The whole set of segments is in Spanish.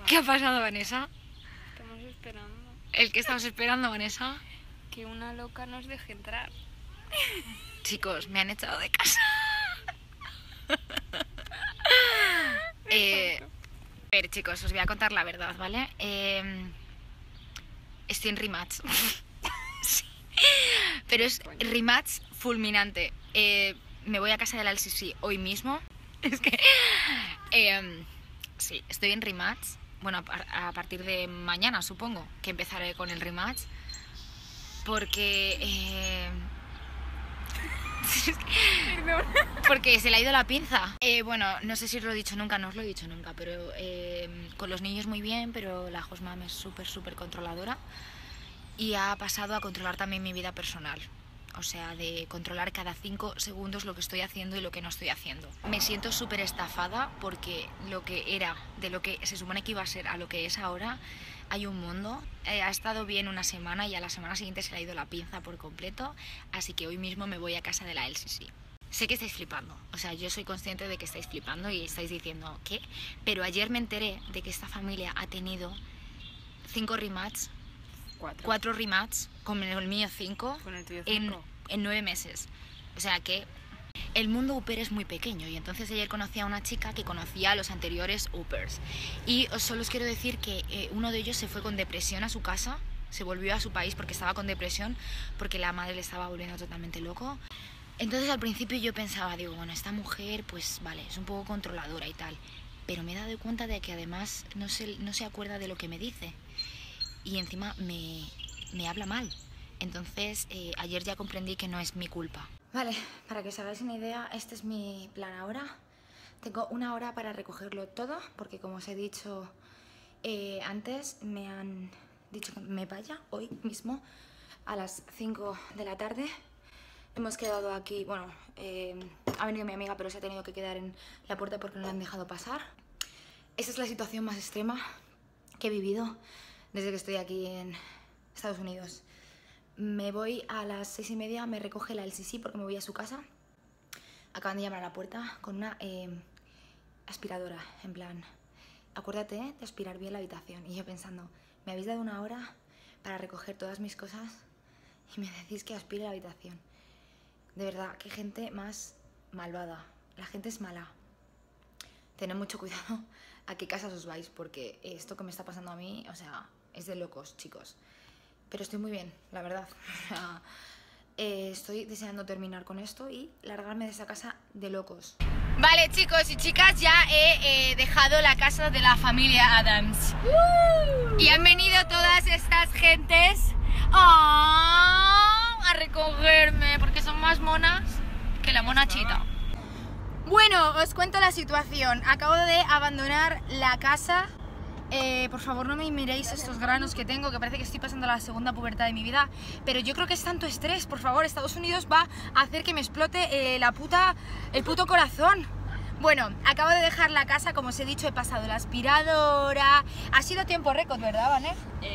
¿Qué ha pasado, Vanessa? Estamos esperando ¿El que estamos esperando, Vanessa? que una loca nos deje entrar. Chicos, me han echado de casa. A ver, chicos, os voy a contar la verdad, ¿vale? Estoy en rematch. Sí. Pero es rematch fulminante. Me voy a casa del LCC hoy mismo. Es que... sí, estoy en rematch. Bueno, a partir de mañana, supongo, que empezaré con el rematch. Porque... porque se le ha ido la pinza. Bueno, no sé si os lo he dicho nunca, no os lo he dicho nunca, pero con los niños muy bien, pero la hostmam es súper controladora y ha pasado a controlar también mi vida personal. O sea, de controlar cada 5 segundos lo que estoy haciendo y lo que no estoy haciendo. Me siento súper estafada porque lo que era, de lo que se supone que iba a ser a lo que es ahora, hay un mundo. Ha estado bien una semana y a la semana siguiente se le ha ido la pinza por completo, así que hoy mismo me voy a casa de la LCC. Sé que estáis flipando, o sea, yo soy consciente de que estáis flipando y estáis diciendo ¿qué? Pero ayer me enteré de que esta familia ha tenido 5 rematches, 4 rematches, con el mío 5, Con el tuyo 5. en 9 meses. O sea que el mundo Uper es muy pequeño y entonces ayer conocí a una chica que conocía a los anteriores Upers. Y solo os quiero decir que uno de ellos se fue con depresión a su casa, se volvió a su país porque estaba con depresión, porque la madre le estaba volviendo totalmente loco. Entonces al principio yo pensaba, digo, bueno, esta mujer pues vale, es un poco controladora y tal, pero me he dado cuenta de que además no se acuerda de lo que me dice y encima me habla mal. Entonces ayer ya comprendí que no es mi culpa. Vale, para que os hagáis una idea, este es mi plan ahora. Tengo 1 hora para recogerlo todo, porque como os he dicho antes, me han dicho que me vaya hoy mismo a las 5 de la tarde. Hemos quedado aquí, bueno, ha venido mi amiga, pero se ha tenido que quedar en la puerta porque no la han dejado pasar. Esa es la situación más extrema que he vivido desde que estoy aquí en Estados Unidos. Me voy a las 6:30, me recoge la LCC porque me voy a su casa. Acaban de llamar a la puerta con una aspiradora, en plan, acuérdate de aspirar bien la habitación. Y yo pensando, me habéis dado 1 hora para recoger todas mis cosas y me decís que aspire la habitación. De verdad, qué gente más malvada. La gente es mala. Tened mucho cuidado a qué casas os vais, porque esto que me está pasando a mí, o sea, es de locos, chicos. Pero estoy muy bien, la verdad. Estoy deseando terminar con esto y largarme de esa casa de locos. Vale, chicos y chicas, ya he dejado la casa de la familia Adams. Y han venido todas estas gentes a recogerme, porque son más monas que la mona chita. Bueno, os cuento la situación. Acabo de abandonar la casa. Por favor, no me miréis estos granos que tengo, que parece que estoy pasando la segunda pubertad de mi vida. Pero yo creo que es tanto estrés, por favor. Estados Unidos va a hacer que me explote el puto corazón. Bueno, acabo de dejar la casa, como os he dicho, he pasado la aspiradora. Ha sido tiempo récord, ¿verdad, Vané?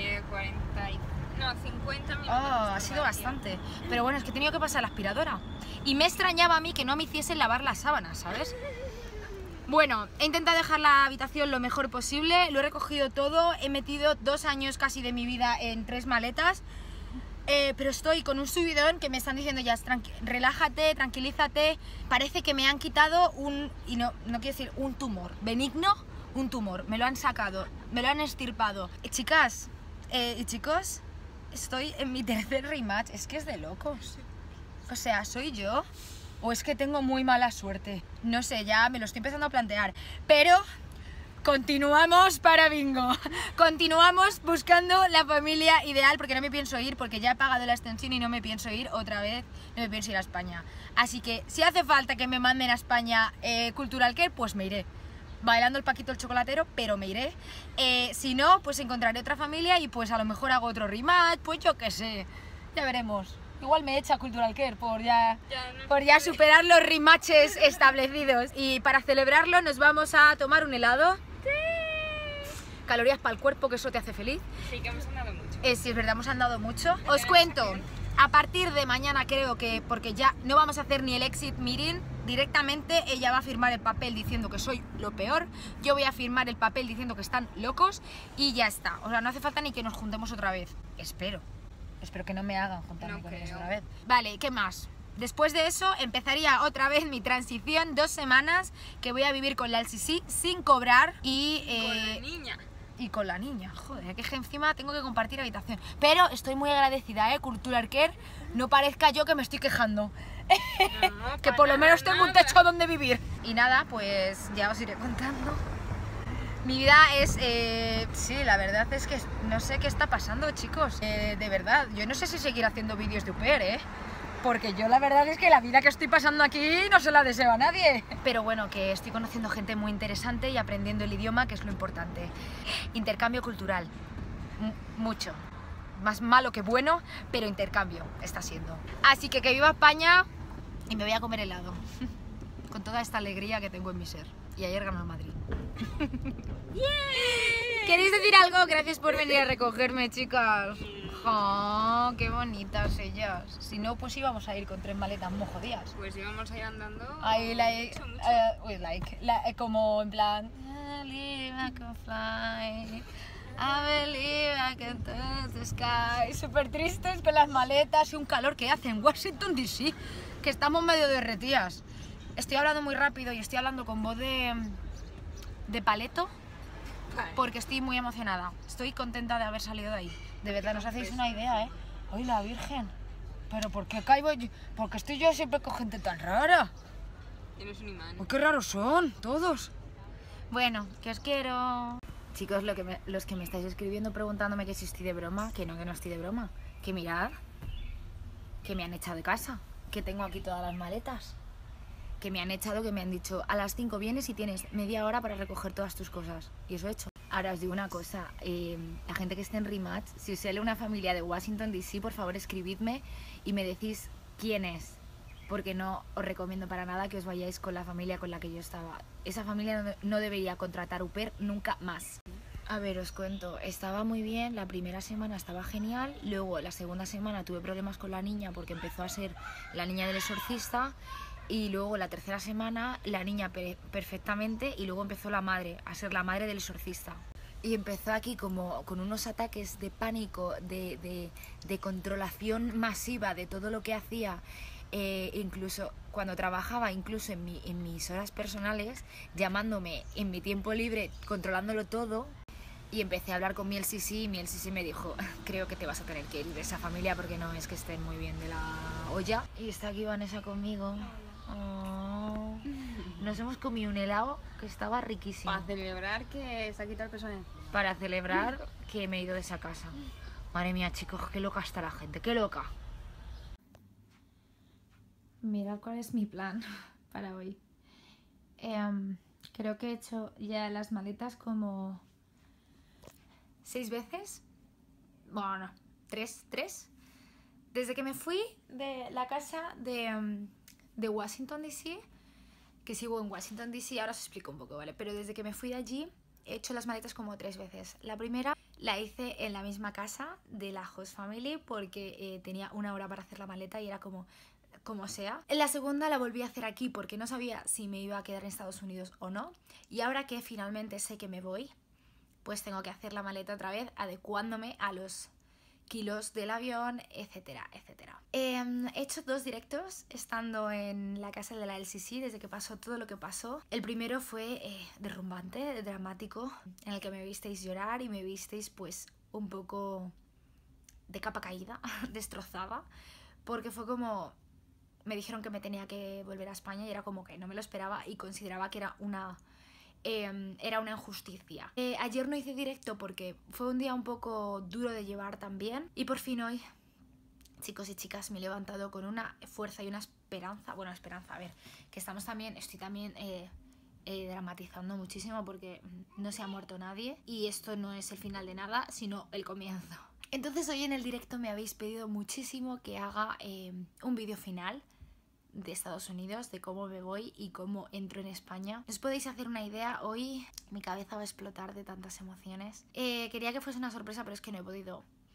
50 minutos. Ha sido bastante. Pero bueno, es que he tenido que pasar la aspiradora. Y me extrañaba a mí que no me hiciesen lavar las sábanas, ¿sabes? Bueno, he intentado dejar la habitación lo mejor posible, lo he recogido todo, he metido 2 años casi de mi vida en 3 maletas, pero estoy con un subidón que me están diciendo ya, relájate, tranquilízate, parece que me han quitado y no quiero decir un tumor, benigno, un tumor, me lo han sacado, me lo han extirpado. Chicas y chicos, estoy en mi 3er rematch, es que es de locos, o sea, ¿soy yo? ¿O es que tengo muy mala suerte? No sé, ya me lo estoy empezando a plantear. Pero continuamos para bingo. Continuamos buscando la familia ideal, porque no me pienso ir, porque ya he pagado la extensión y no me pienso ir otra vez, no me pienso ir a España. Así que si hace falta que me manden a España Cultural Care, pues me iré. Bailando el Paquito el chocolatero, pero me iré. Si no, pues encontraré otra familia y pues a lo mejor hago otro rematch, pues yo qué sé. Ya veremos. Igual me echa Cultural Care por ya superar los rematches establecidos. Y para celebrarlo nos vamos a tomar un helado. ¡Sí! Calorías para el cuerpo, que eso te hace feliz. Sí, que hemos andado mucho. Sí, es verdad, hemos andado mucho. Os cuento, a partir de mañana creo que, porque ya no vamos a hacer ni el exit meeting, directamente ella va a firmar el papel diciendo que soy lo peor, yo voy a firmar el papel diciendo que están locos y ya está. O sea, no hace falta ni que nos juntemos otra vez. Espero que no me hagan juntarme No con ellos creo. otra vez. Vale, ¿qué más? Después de eso empezaría otra vez mi transición, 2 semanas que voy a vivir con la LCC sin cobrar y... Con la niña. Y con la niña, joder, que es que encima tengo que compartir habitación. Pero estoy muy agradecida, Cultural Care, no parezca yo que me estoy quejando. No, Que por lo para menos tengo un nada. techo donde vivir. Y nada, pues ya os iré contando. Mi vida es... sí, la verdad es que no sé qué está pasando, chicos. De verdad, yo no sé si seguir haciendo vídeos de au pair, porque yo la verdad es que la vida que estoy pasando aquí no se la deseo a nadie. Pero bueno, que estoy conociendo gente muy interesante y aprendiendo el idioma, que es lo importante. Intercambio cultural. Mucho. Más malo que bueno, pero intercambio está siendo. Así que viva España y me voy a comer helado. Con toda esta alegría que tengo en mi ser. Y ayer ganó el Madrid. ¿Queréis decir algo? Gracias por venir a recogerme, chicas. Oh, qué bonitas ellas. Si no, pues íbamos a ir con 3 maletas muy jodidas. Pues íbamos ahí andando. Ahí, mucho. como en plan. I believe I can fly. I believe I can touch the sky. Súper tristes con las maletas y un calor que hace en Washington DC, que estamos medio derretidas. Estoy hablando muy rápido y estoy hablando con voz de paleto porque estoy muy emocionada. Estoy contenta de haber salido de ahí. De verdad, no os hacéis una idea, ¡Ay, la Virgen! ¿Pero por qué caigo yo? Porque estoy yo siempre con gente tan rara. Tienes un imán. ¡Qué raros son todos! Bueno, que os quiero. Chicos, los que me estáis escribiendo preguntándome que si estoy de broma, que no estoy de broma. Que mirad, que me han echado de casa, que tengo aquí todas las maletas. Que me han echado, que me han dicho, a las 5 vienes y tienes media hora para recoger todas tus cosas. Y eso he hecho. Ahora os digo una cosa, la gente que esté en Rematch, si os sale una familia de Washington DC, por favor escribidme y me decís quién es. Porque no os recomiendo para nada que os vayáis con la familia con la que yo estaba. Esa familia no debería contratar au pair nunca más. A ver, os cuento, estaba muy bien, la primera semana estaba genial, luego la segunda semana tuve problemas con la niña porque empezó a ser la niña del exorcista. Y luego la tercera semana la niña perfectamente y luego empezó la madre a ser la madre del exorcista. Y empezó aquí como con unos ataques de pánico, de controlación masiva de todo lo que hacía. Incluso cuando trabajaba, incluso en mis horas personales, llamándome en mi tiempo libre, controlándolo todo. Y empecé a hablar con mi LCC y mi LCC me dijo, creo que te vas a tener que ir de esa familia porque no es que estén muy bien de la olla. Y está aquí Vanessa conmigo. Oh. Nos hemos comido un helado que estaba riquísimo. Para celebrar que se ha quitado el peso. Para celebrar que me he ido de esa casa. Madre mía, chicos, qué loca está la gente, qué loca. Mirad cuál es mi plan para hoy. Creo que he hecho ya las maletas como 6 veces. Bueno, no, 3. Desde que me fui de la casa de Washington DC, que sigo en Washington DC, ahora os explico un poco, ¿vale? Pero desde que me fui de allí he hecho las maletas como 3 veces. La primera la hice en la misma casa de la host family porque tenía 1 hora para hacer la maleta y era como sea. En la segunda la volví a hacer aquí porque no sabía si me iba a quedar en Estados Unidos o no. Y ahora que finalmente sé que me voy, pues tengo que hacer la maleta otra vez adecuándome a los kilos del avión, etcétera, etcétera. He hecho 2 directos estando en la casa de la LCC desde que pasó todo lo que pasó. El primero fue derrumbante, dramático, en el que me visteis llorar y me visteis pues un poco de capa caída, destrozada, porque fue como... Me dijeron que me tenía que volver a España y era como que no me lo esperaba y consideraba que era una injusticia. Ayer no hice directo porque fue un día un poco duro de llevar también. Y por fin hoy, chicos y chicas, me he levantado con una fuerza y una esperanza. Bueno, esperanza, a ver, que estoy también dramatizando muchísimo porque no se ha muerto nadie. Y esto no es el final de nada, sino el comienzo. Entonces hoy en el directo me habéis pedido muchísimo que haga un vídeo final de Estados Unidos, de cómo me voy y cómo entro en España. ¿Os podéis hacer una idea? Hoy mi cabeza va a explotar de tantas emociones. Quería que fuese una sorpresa, pero es que no he podido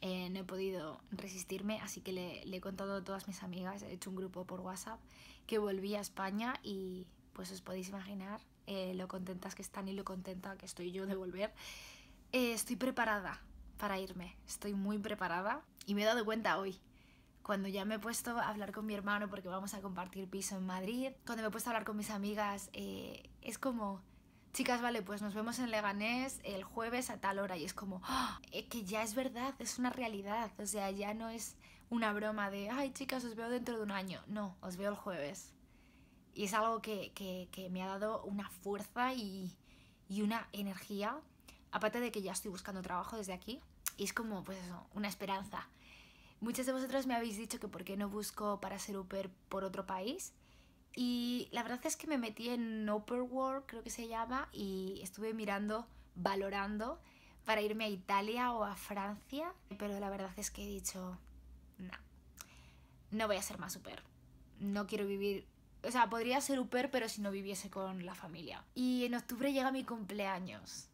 no he podido resistirme, así que le he contado a todas mis amigas, he hecho un grupo por WhatsApp, que volví a España y pues os podéis imaginar lo contentas que están y lo contenta que estoy yo de volver. Estoy preparada para irme, estoy muy preparada y me he dado cuenta hoy, cuando ya me he puesto a hablar con mi hermano porque vamos a compartir piso en Madrid, cuando me he puesto a hablar con mis amigas, es como... Chicas, vale, pues nos vemos en Leganés el jueves a tal hora y es como, que ya es verdad, es una realidad, o sea, ya no es una broma de, ay chicas, os veo dentro de un año, no, os veo el jueves. Y es algo que me ha dado una fuerza y una energía, aparte de que ya estoy buscando trabajo desde aquí, y es como, pues eso, una esperanza. Muchos de vosotros me habéis dicho que por qué no busco para ser au pair por otro país. Y la verdad es que me metí en Au Pair World, creo que se llama, y estuve mirando, valorando para irme a Italia o a Francia, pero la verdad es que he dicho, no voy a ser más au pair. No quiero vivir, o sea, podría ser au pair, pero si no viviese con la familia. Y en octubre llega mi cumpleaños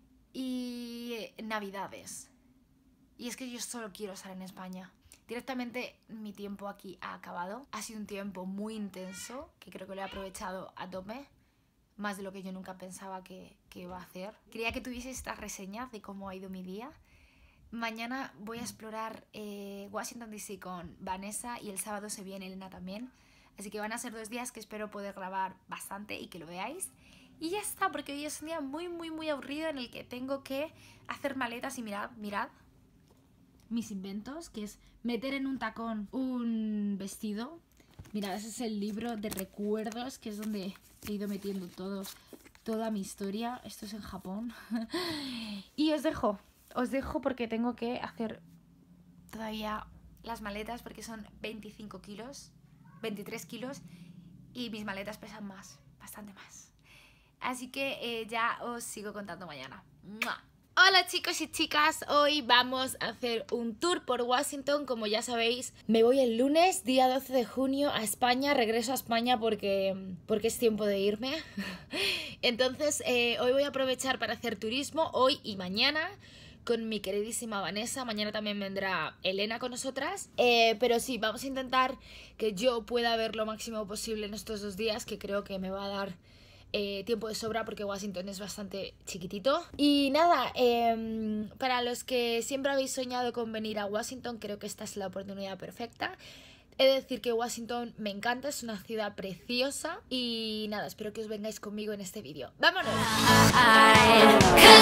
y Navidades. Y es que yo solo quiero estar en España. Directamente mi tiempo aquí ha acabado. Ha sido un tiempo muy intenso, que creo que lo he aprovechado a tope, más de lo que yo nunca pensaba que iba a hacer. Quería que tuviese esta reseña de cómo ha ido mi día. Mañana voy a explorar Washington DC con Vanessa y el sábado se viene Elena también. Así que van a ser 2 días que espero poder grabar bastante y que lo veáis. Y ya está, porque hoy es un día muy aburrido en el que tengo que hacer maletas y mirad mis inventos, que es meter en un tacón un vestido. Mirad, ese es el libro de recuerdos, que es donde he ido metiendo toda mi historia. Esto es en Japón. Y os dejo porque tengo que hacer todavía las maletas, porque son 25 kilos, 23 kilos, y mis maletas pesan más, bastante más. Así que ya os sigo contando mañana. ¡Mua! Hola chicos y chicas, hoy vamos a hacer un tour por Washington. Como ya sabéis, me voy el lunes, día 12 de junio, a España. Regreso a España porque es tiempo de irme. Entonces hoy voy a aprovechar para hacer turismo, hoy y mañana, con mi queridísima Vanessa. Mañana también vendrá Elena con nosotras. Pero sí, vamos a intentar que yo pueda ver lo máximo posible en estos 2 días, que creo que me va a dar tiempo de sobra porque Washington es bastante chiquitito. Y nada, para los que siempre habéis soñado con venir a Washington, creo que esta es la oportunidad perfecta. He de decir que Washington me encanta, es una ciudad preciosa. Y nada, espero que os vengáis conmigo en este vídeo. ¡Vámonos!